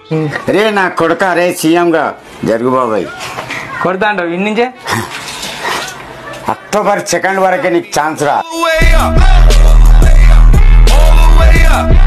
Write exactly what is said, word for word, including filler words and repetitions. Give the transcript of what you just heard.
రే నా కొడుక రే సీఎంగా జరుగు బాబాయ్ కొడతా అంటావు ఇన్ని నుంచే అక్టోబర్ సెకండ్ వరకే నీకు ఛాన్స్ రా.